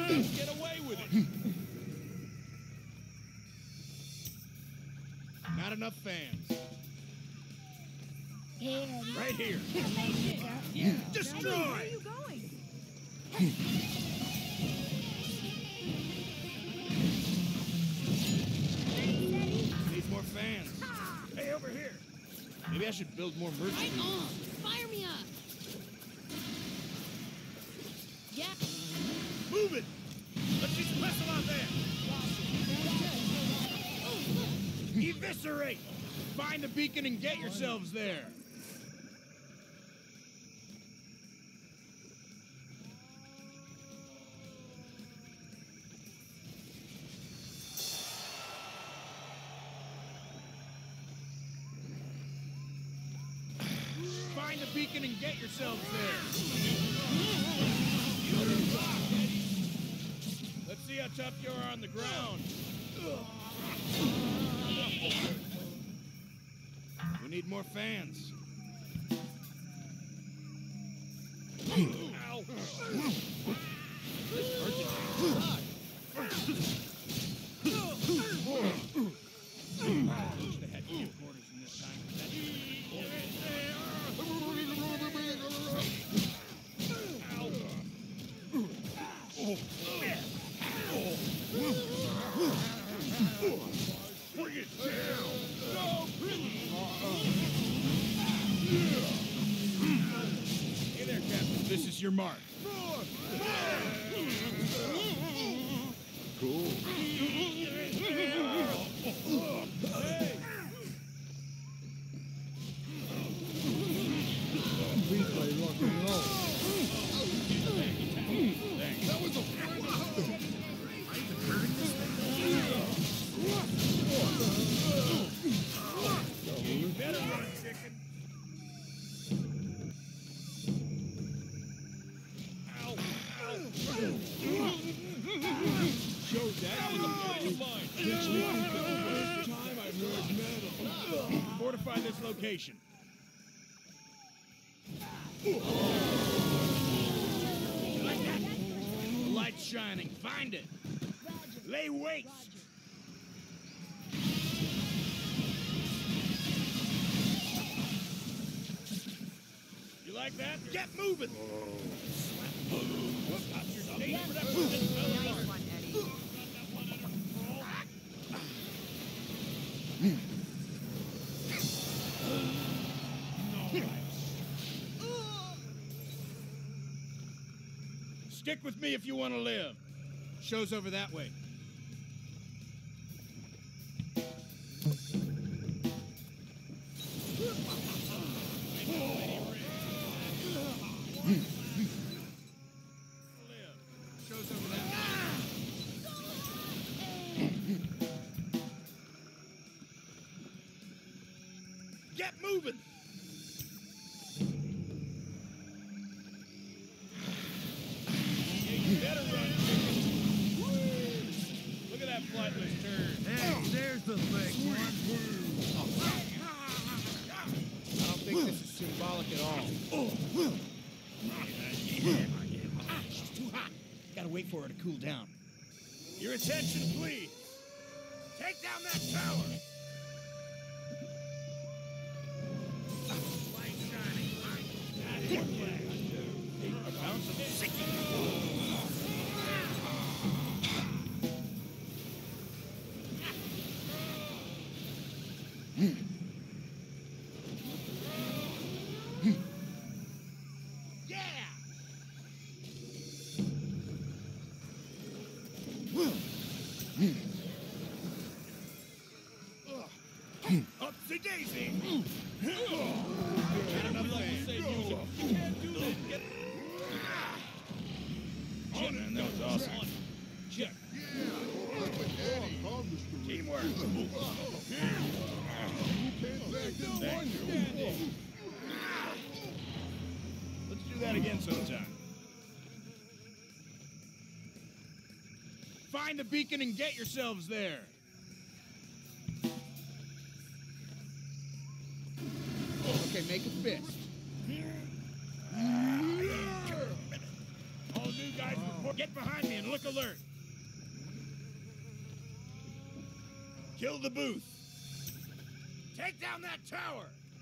Let's get away with it. Not enough fans. Right here. Yeah. Destroy! Where are you going? Needs more fans. Hey, over here. Maybe I should build more merchant. Right on! Fire me up! Yeah. Move it! Let's see some muscle out there! Oh, look! Eviscerate! Find the beacon and get yourselves there! Find the beacon and get yourselves there! Let's see how tough you are on the ground. We need more fans. Ow! This hurts it. They had two quarters in this time. Bring it down! Hey there, Captain. This is your mark. Cool. Hey! We play rock and roll. That was a You better run, chicken. Ow! Ow! Show that was a friend of mine. Makes me think of the first time I heard metal. Fortify this location. You like that? The light's shining. Find it. Lay waste. You like that? Get moving. Got your stage for that person, fella. Nice one, Eddie. Stick with me if you want to live. Show's over that way. Show's over that way. Get moving! You better run, chicken. Look at that flightless turd. Hey, there's the thing. I don't think this is symbolic at all. She's too hot. Gotta wait for her to cool down. Your attention, please. Take down that tower. Light shining. That's what I do. I found some sicky. Yeah! Upsy daisy! Get enough fans. You can't do that. Get... Check. That was awesome. Check. Teamwork. Let's do that again sometime. Find the beacon and get yourselves there. Okay, make a fist. All new guys report. Get behind me. me and look alert. Kill the booth. Take down that tower.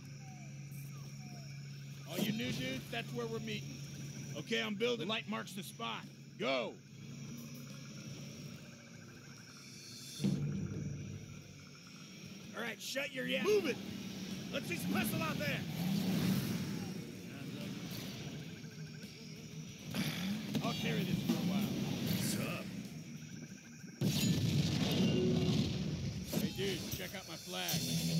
All you new dudes, that's where we're meeting. Okay, I'm building. Light marks the spot. Go. All right, shut your yap. Move it. Let's see some hustle out there. I'll carry this for a while. What's up? Hey, dude, check out my flag.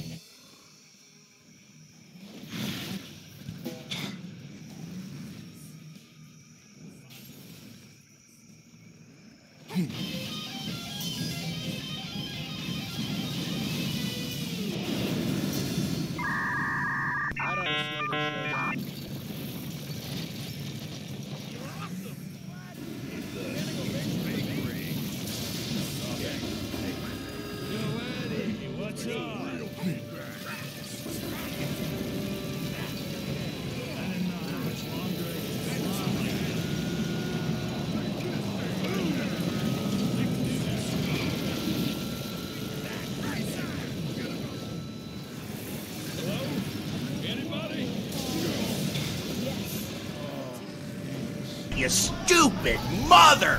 You stupid mother!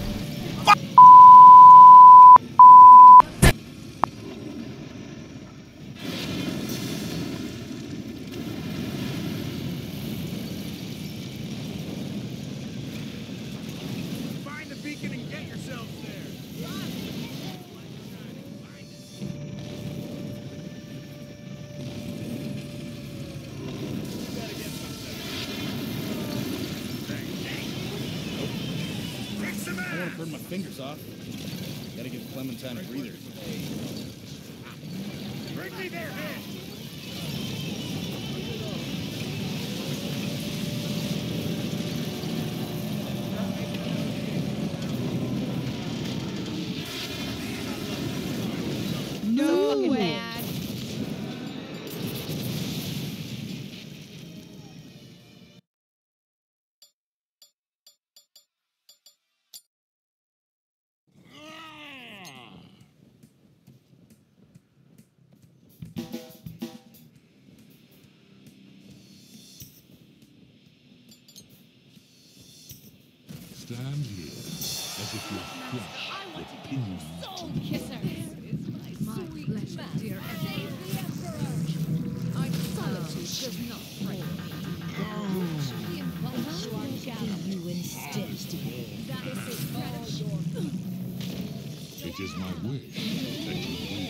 Find the beacon and get yourselves there. I don't want to burn my fingers off. Gotta give Clementine a breather. Bring me their head. No fucking bad. Stand here as if you're flesh with pinions. Soul kisser. My pleasure, dear Save the Emperor. Our solitude does not frighten me. We invite you on gallows. You instead. That is all your It is my wish that you leave.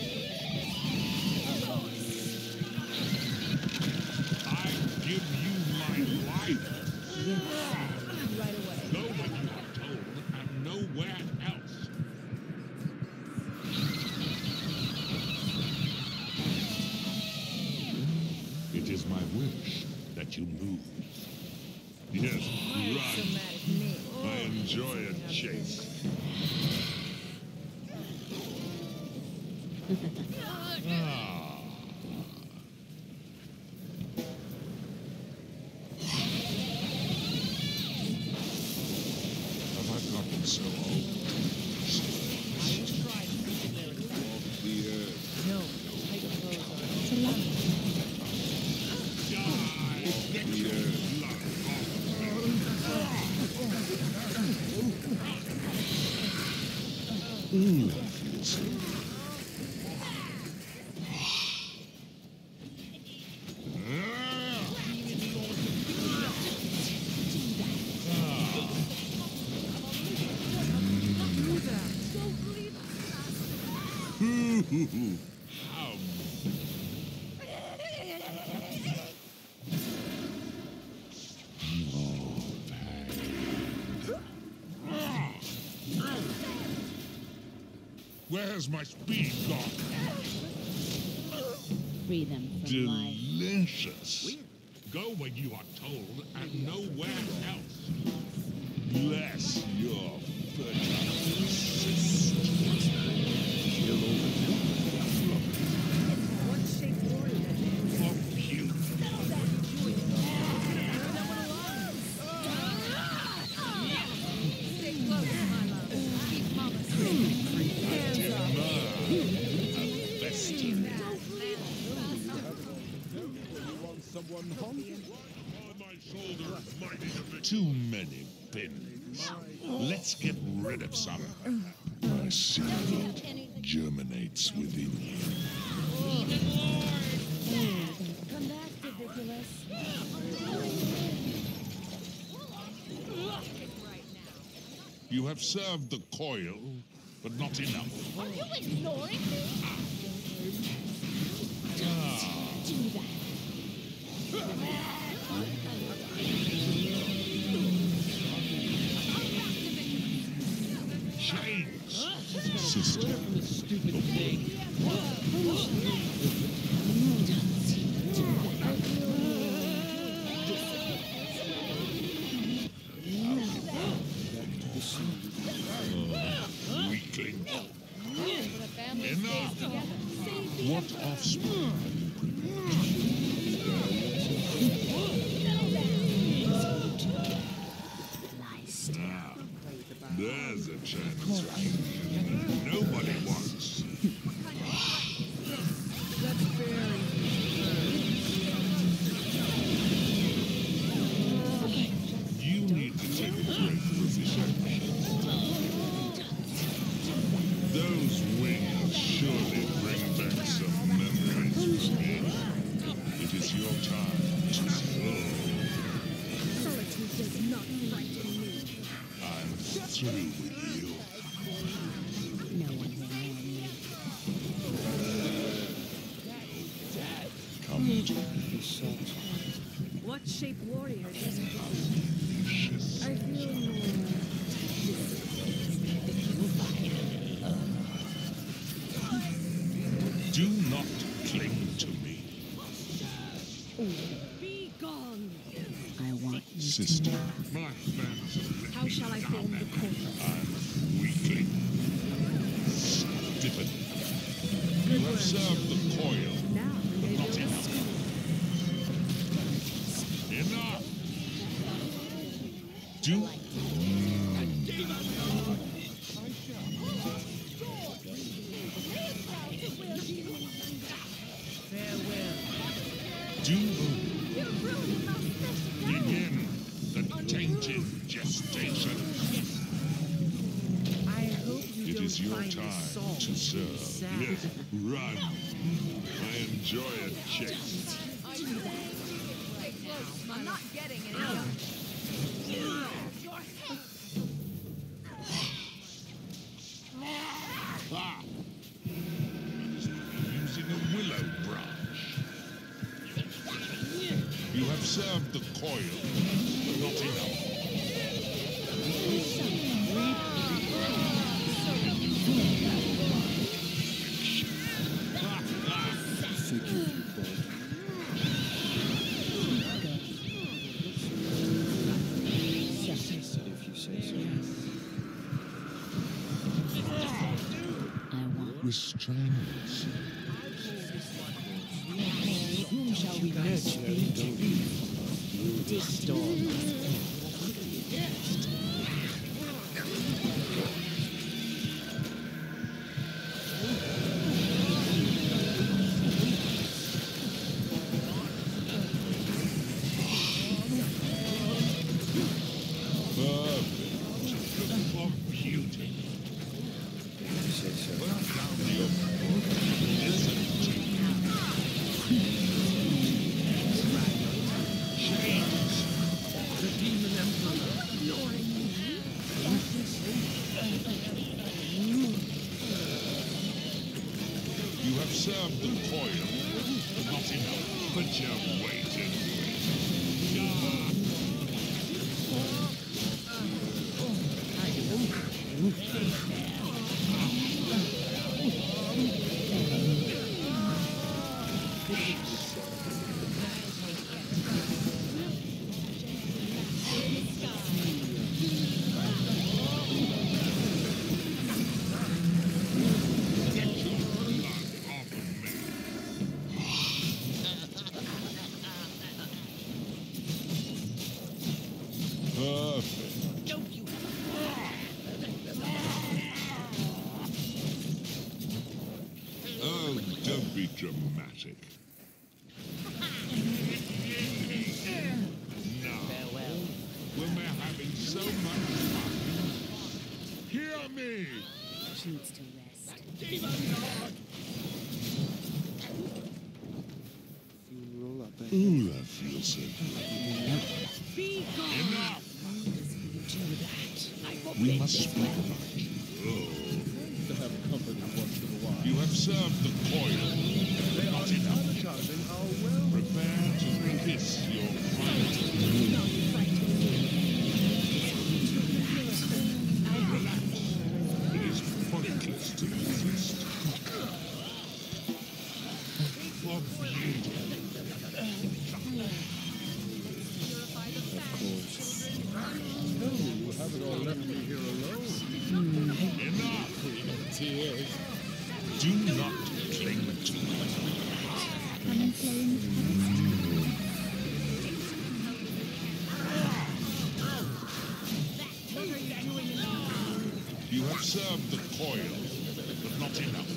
I give you my life. right away. Go when you are told and nowhere else. It is my wish that you move. Yes, run. I enjoy a chase. Have I gotten so old? The earth. No, tight clothes are Where's my speed gone? free them from life. Delicious. Go when you are told and nowhere else. Bless your fertile cyst. Fuck you. Stay close, my love. On my shoulder, mighty division. Too many pins. Let's get rid of some. My secret germinates within you. Come back, ridiculous. You have served the coil, but not enough. Are you ignoring me? Don't do that. Chains, sister. Stupid thing. Weakling. Enough. What offspring have you now, there's a chance nobody wants. You need to take a break, position. Those wings surely bring back some memories for me. It is your time to slow. Solitude does not frighten me. I'm through with you. No one will warn me. Come to me. What shape warrior doesn't Precious. I feel Do not cling to me. be gone. I want you Sister, my fans have let How me shall I down. form the coil? I'm weakling. Stiffen. You have served the coil, Now we but may not build a enough. school. Enough! Do... Do begin the tainted gestation. I hope you It don't is your find time this song to serve. sad. Yes, run. I enjoy a chase. I'm not getting any younger. Ah! Using a willow branch. You have served the coil, but not enough. Restraints. Whom shall we Of beauty. You have served the coil, but not enough. But you waited. Perfect. Oh, don't be dramatic. so much fun. Hear me! She needs to rest. Ooh, that feels so good. Be gone! Enough! Do that. I We must speak about you. To have company once in a while. You have served the coil. Not enough. Prepare to kiss your final. not frightened. It is pointless to resist. For beauty. Purify the fat. You haven't all left me here alone. Enough! Tears. Do not cling to me. Come and play in the What are you doing in You have served the coil, but not enough.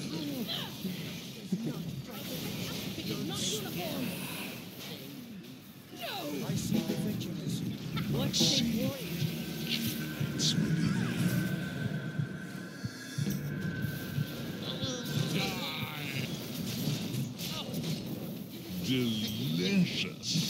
I see the pictures. What say warrior? It's within me. Die! Delicious!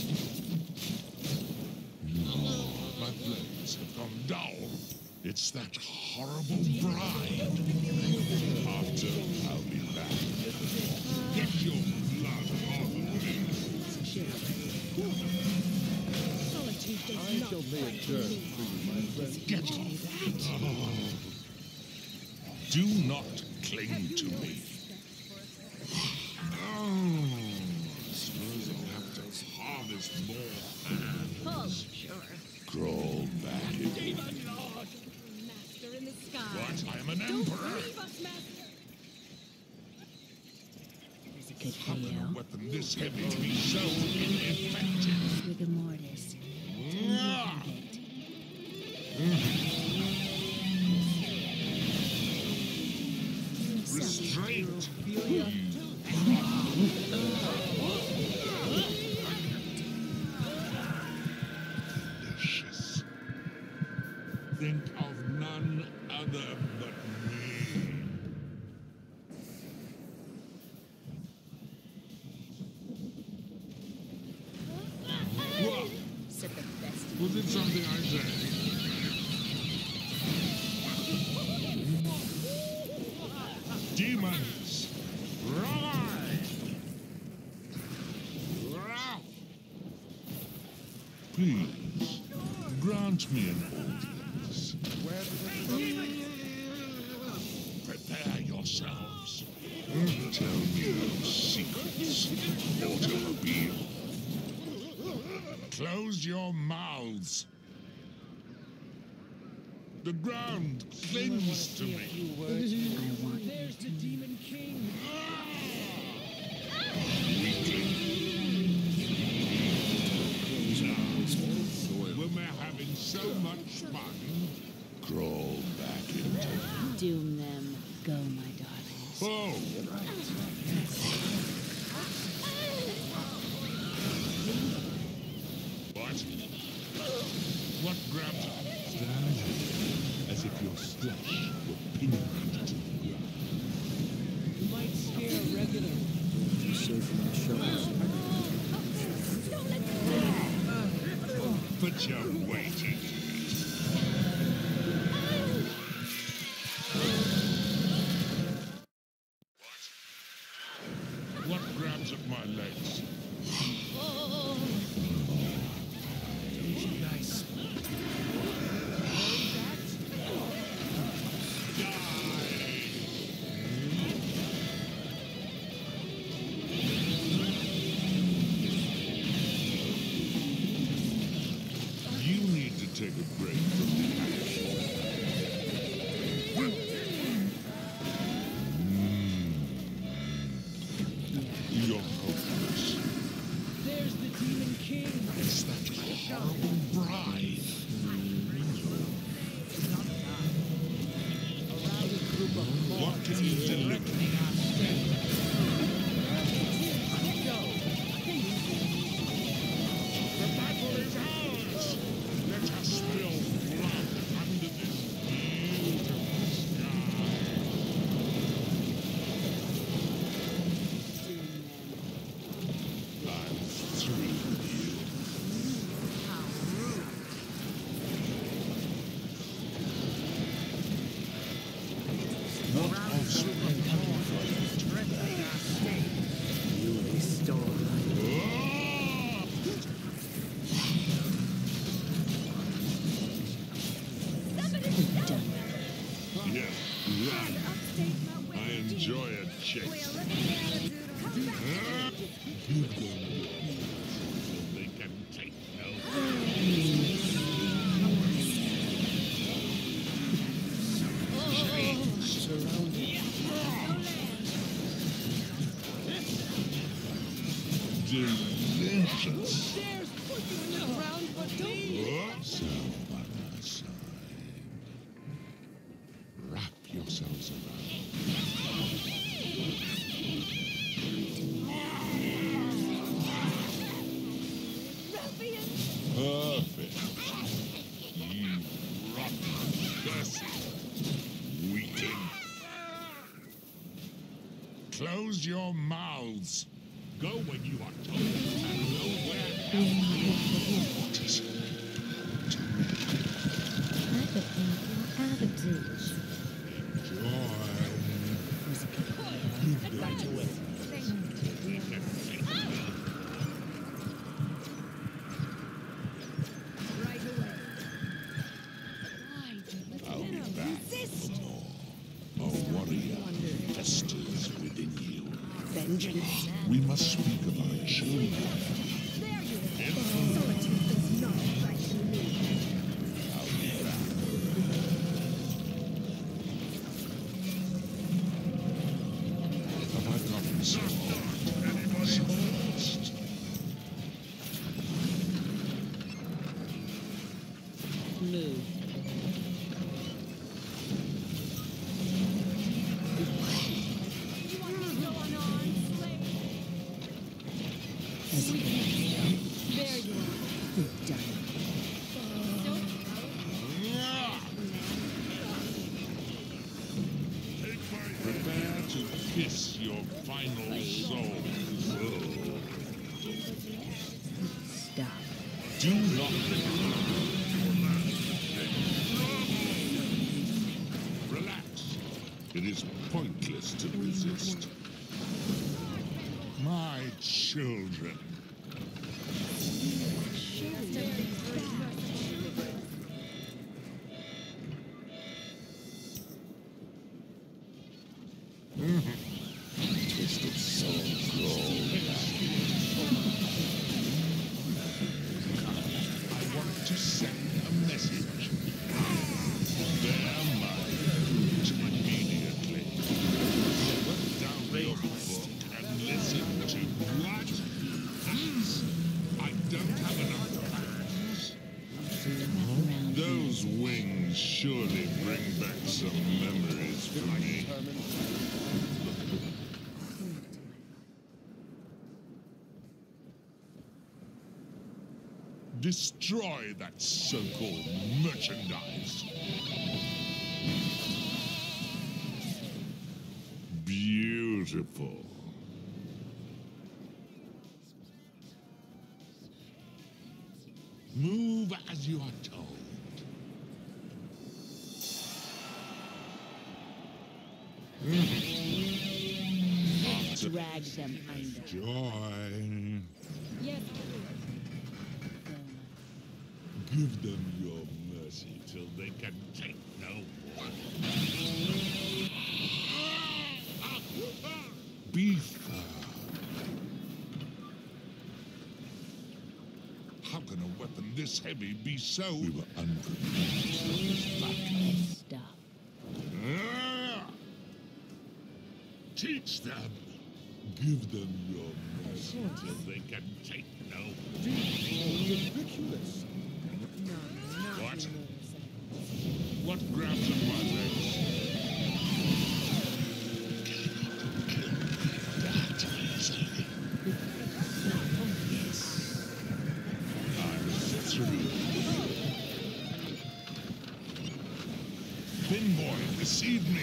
My blades have gone down. It's that horrible bride. After, I'll be back. Get your blood off of me. Solitude does I not shall lay a curse for you, my friend. Get off! Do not cling to me. Suppose I'll have to harvest more hands. pull. Sure. Crawl back again. Master in the sky. What? I am an Don't emperor. leave us, master. good for How can a you. weapon this heavy be so ineffective? Rigor mortis. Ah! Restraint. Delicious. Think of none other but me. What? Said the best. Was it something I said? Demons, rise! Please, grant me an audience. Prepare yourselves. Tell me your secrets, automobile. Close your mouths. The ground clings to me. I want you There's the demon king. Weakling. When we're having so much fun, crawl back into. doom them. Go, my darlings. Oh! What? What grabs it? Stand as if your flesh were pinned to the ground. You might scare a regular. You safe from the shovels. Put your weight into it. What grabs at my legs? Nice. You need to take a break from the action. You're hopeless. There's the demon king. It's that horrible bride. What can you deliver? The battle is ours! Let us spill blood. Yes, run. I enjoy a chase. Give them your so they can take no. Delicious. There's pushing in the ground, but don't. So, by my side, wrap yourselves around. Perfect. You rotten, cursed, weakling. Close your mouths. Go when you are told, and nowhere else. What is it? I'll be back for more. A warrior festers within you. Vengeance. We must speak of our children. Solitude does not frighten me. I'll be back. Have I gotten so lost? Move. There you are. Good done. Prepare to kiss your final soul. Stop. Do not relax. It is pointless to resist. My children. Twisted souls roll. I want to send a message. Bear my fruit immediately. Put down your book and listen to what? Hands? I don't have enough hands. Those wings surely bring back some memories for me. Destroy that so-called merchandise. Beautiful. Move as you are told. Drag them under. Joy. Yes. Give them your mercy till they can take no more. Be firm. How can a weapon this heavy be so? We were unprepared. Stop. Teach them. Give them your mercy till they can take no more. Ridiculous. What? What grabs at my legs? That easily. I'm through. Thin boy, receive me.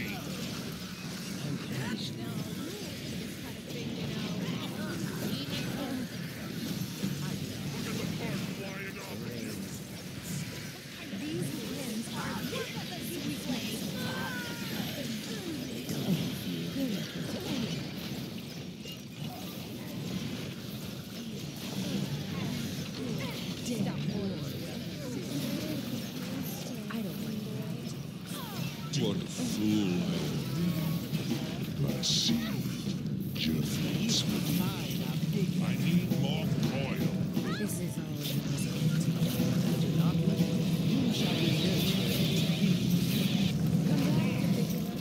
What a fool I am. Perceived journeys with mine are big. I need more coil. This is all yours. Do not let it. You shall be nurtured. Come back to visit us.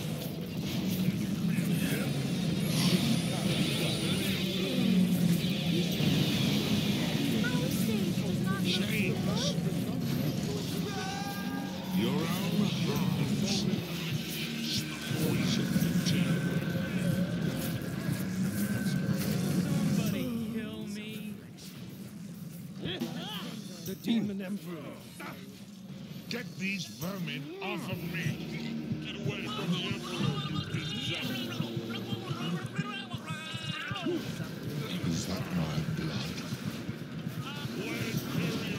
Our state was not James. Your own hearts. Poison the team. Somebody kill me. The Demon Emperor. Get these vermin off of me. Get away from the Emperor, you insect. Is that my blood? Blade carrier.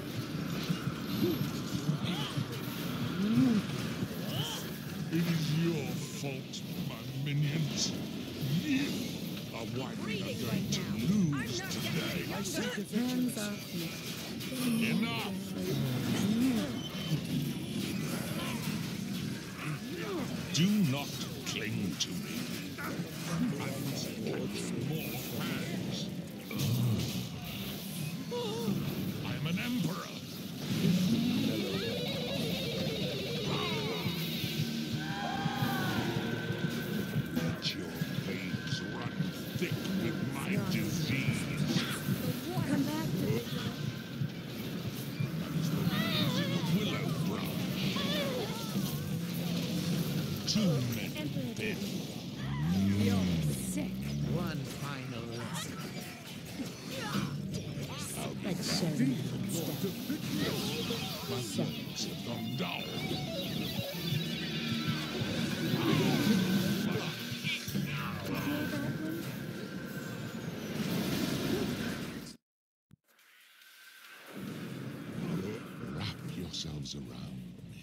It is your fault, my minions. You are what we are going to lose today. Hands off me. Enough! Do not cling to me. I must catch more hands. I'm an emperor. Let your veins run thick with my disease. Come back to visit us. Using a willow branch. Too many dead. You're sick. One final lesson. Let's show them instead. My lungs have gone down. Wrap yourselves around me.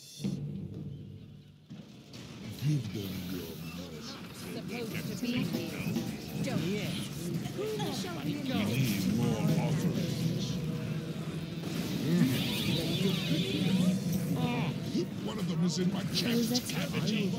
Give them your mercy. Supposed to be here. Don't. Who shall we We need more offerings. One of them is in my chest cavity.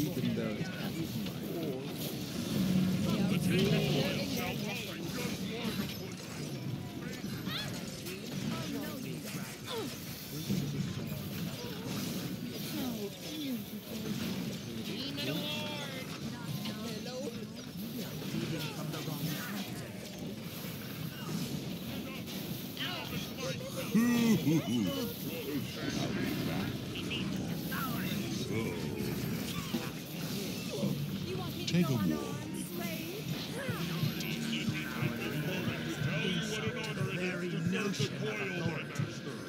Take a walk. Very notion of authority.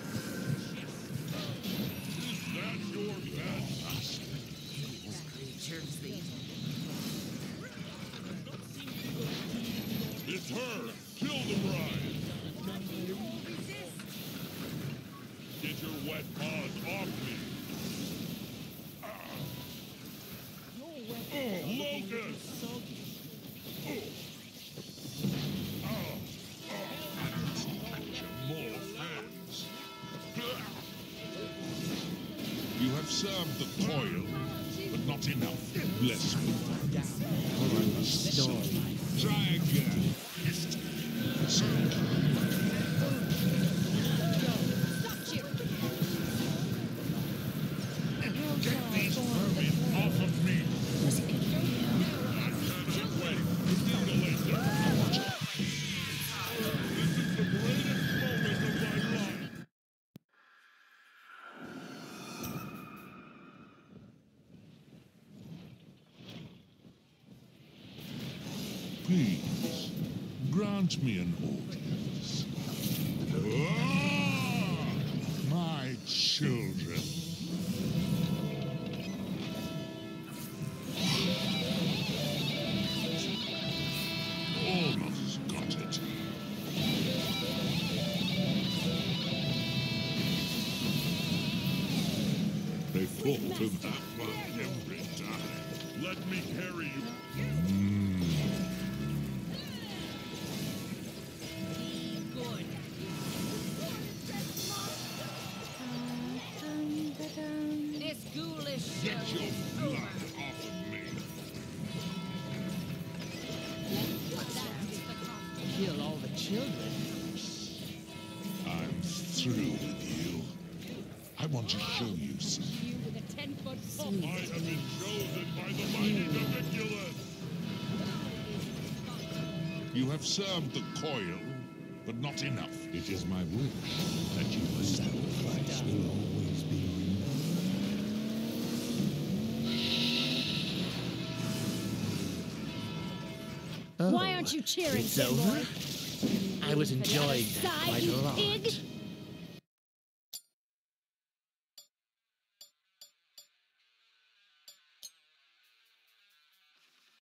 It's her! Kill the bride! Get your wet paws off me! Locust! More hands! You have served the toil, but not enough. Bless me. Dragon! Get these vermin off of me! I cannot wait to mutilate them! This is the greatest moment of my life! Please, grant me an audience. My children. Almost got it. They fall to that one every time. Let me carry you. This ghoulish blood off of me. Kill all the children. I'm through with you. I want to show you something. You with a 10-foot pole. I have been chosen by the mighty Naviculus. You have served the coil, but not enough. It is my wish that you sacrifice will always be Why aren't you cheering, It's Seymour? over? I was enjoying Sigh, quite you a lot. pig!